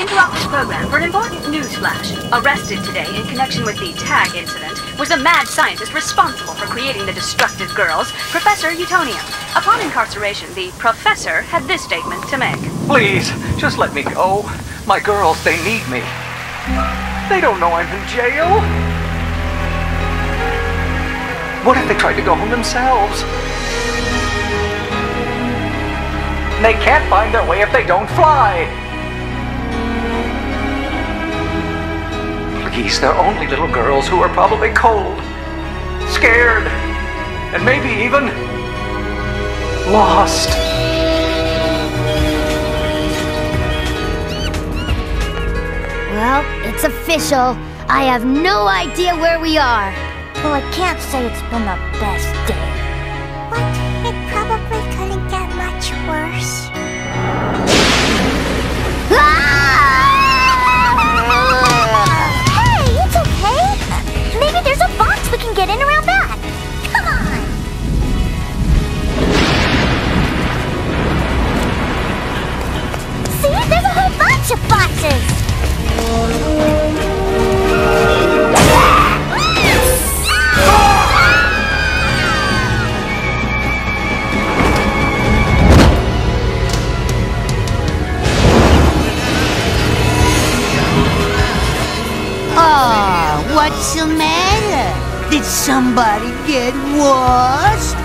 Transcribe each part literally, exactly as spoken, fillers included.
interrupt this program for an important news flash. Arrested today in connection with the tag incident was the mad scientist responsible for creating the destructive girls, Professor Utonium. Upon incarceration, the professor had this statement to make. Please, just let me go. My girls, they need me. They don't know I'm in jail. What if they tried to go home themselves? They can't find their way if they don't fly. Please, they're only little girls who are probably cold, scared, and maybe even lost. Well, it's official. I have no idea where we are. Well, I can't say it's been the best day. But it probably couldn't get much worse. Hey, it's okay. Maybe there's a box we can get in around that. Come on. See, there's a whole bunch of boxes. Oh, what's the matter? Did somebody get washed?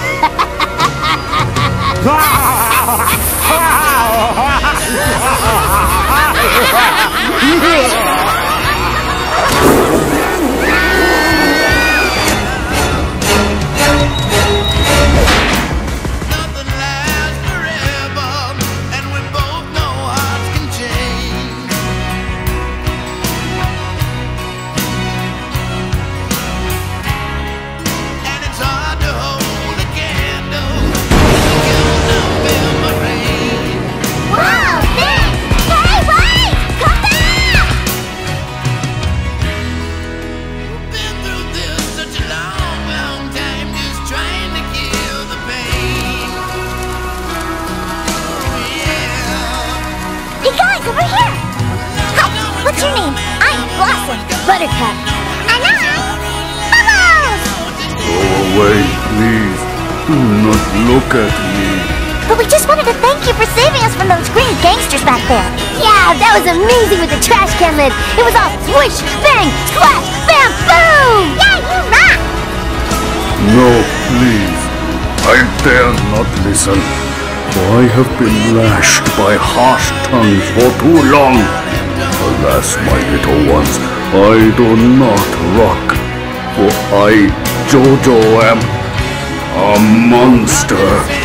Buttercup. And I'm Bubbles! Go away, please. Do not look at me. But we just wanted to thank you for saving us from those green gangsters back there. Yeah, that was amazing with the trash can lid. It was all swish, bang, splash, bam, boom! Yeah, you rock! No, please. I dare not listen. For I have been lashed by harsh tongues for too long. Alas, my little ones, I do not rock, for I, Jojo, am a monster.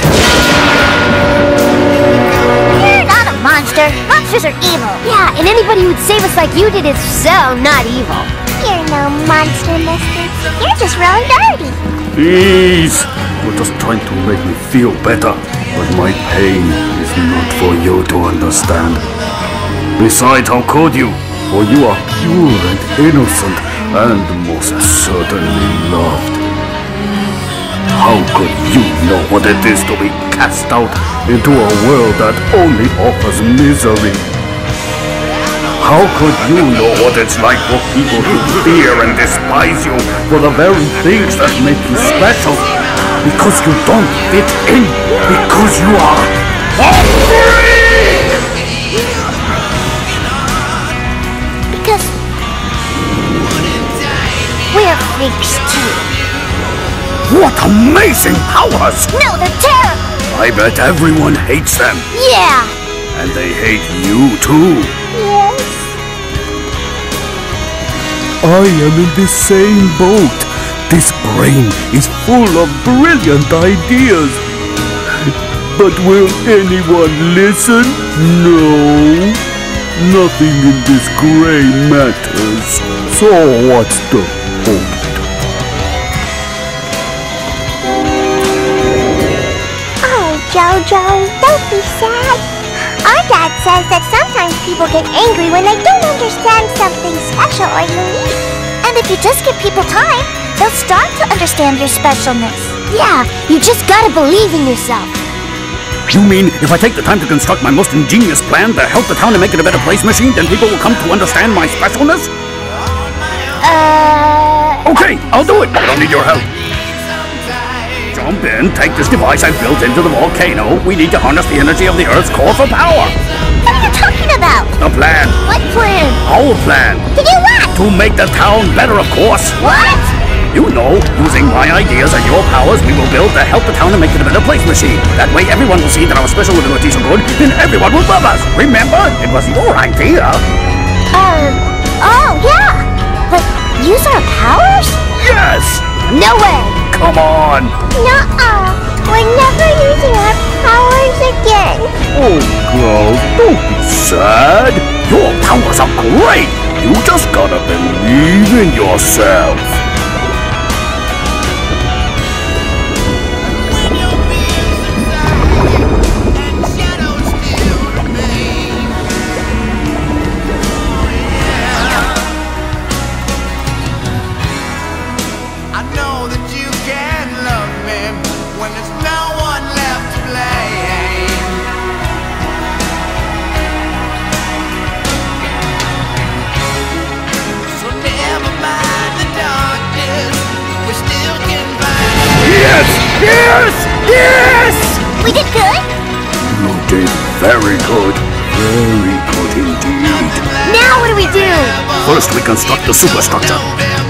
You're not a monster. Monsters are evil. Yeah, and anybody who'd save us like you did is so not evil. You're no monster, mister. You're just really dirty. Please, you're just trying to make me feel better, but my pain is not for you to understand. Besides, how could you? For you are pure and innocent, and most certainly loved. How could you know what it is to be cast out into a world that only offers misery? How could you know what it's like for people to fear and despise you for the very things that make you special? Because you don't fit in, because you are a freak! Because we're freaks too. What amazing powers! No, they're terrible! I bet everyone hates them. Yeah! And they hate you too. Yes? I am in the same boat. This brain is full of brilliant ideas. But will anyone listen? No. Nothing in this gray matters. So what's the point? Oh, Jojo, don't be sad. Our dad says that sometimes people get angry when they don't understand something special or unique. And if you just give people time, they'll start to understand your specialness. Yeah, you just gotta believe in yourself. You mean if I take the time to construct my most ingenious plan to help the town and make it a better place machine, then people will come to understand my specialness? Uh... Okay, I'll do it. I don't need your help. Jump in, take this device I've built into the volcano. We need to harness the energy of the Earth's core for power. What are you talking about? The plan. What plan? Our plan. To do what? To make the town better, of course. What? You know, using my ideas and your powers, we will build to help the town and make it a better place machine. That way everyone will see that our special abilities are good, and everyone will love us. Remember? It was your idea. Um, oh, yeah. But use our powers? Yes! No way! Come on! Nuh-uh. We're never using our powers again. Oh, girl, don't be sad. Your powers are great. You just gotta believe in yourself. Yes! Yes! We did good? You did very good. Very good indeed. Now what do we do? First, we construct the superstructure.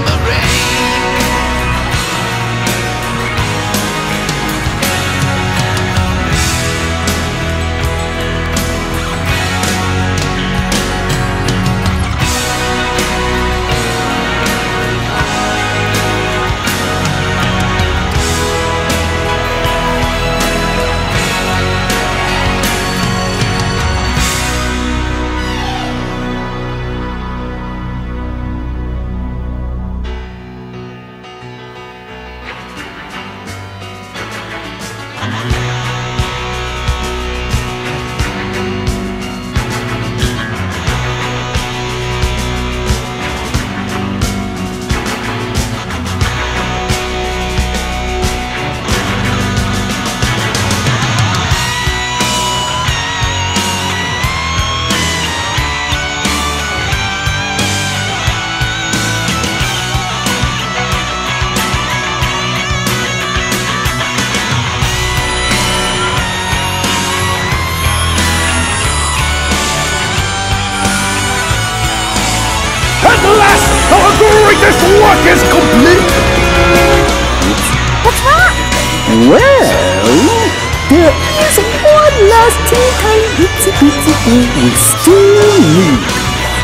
Our greatest work is complete! What's wrong? Well, there is one last teeny tiny itsy bitsy thing we still need.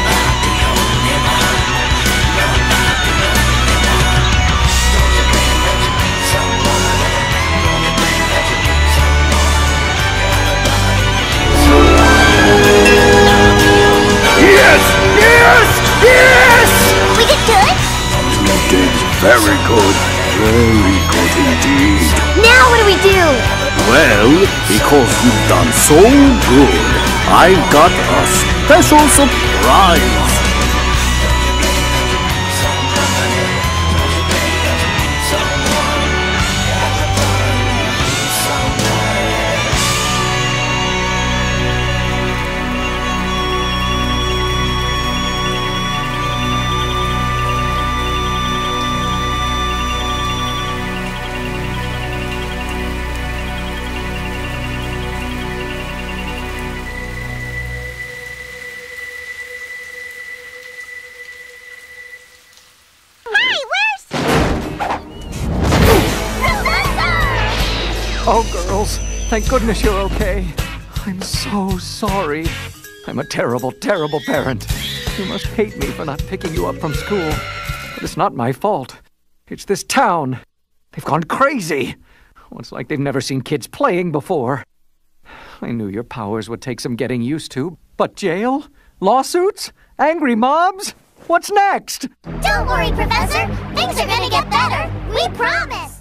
Yes! Yes! Yes! We did good? You did very good. Very good indeed. Now what do we do? Well, because you've done so good, I've got a special surprise. Oh, girls, thank goodness you're okay. I'm so sorry. I'm a terrible, terrible parent. You must hate me for not picking you up from school. But it's not my fault. It's this town. They've gone crazy. Oh, it's like they've never seen kids playing before. I knew your powers would take some getting used to, but jail? Lawsuits? Angry mobs? What's next? Don't worry, Professor. Things are gonna get better. We promise.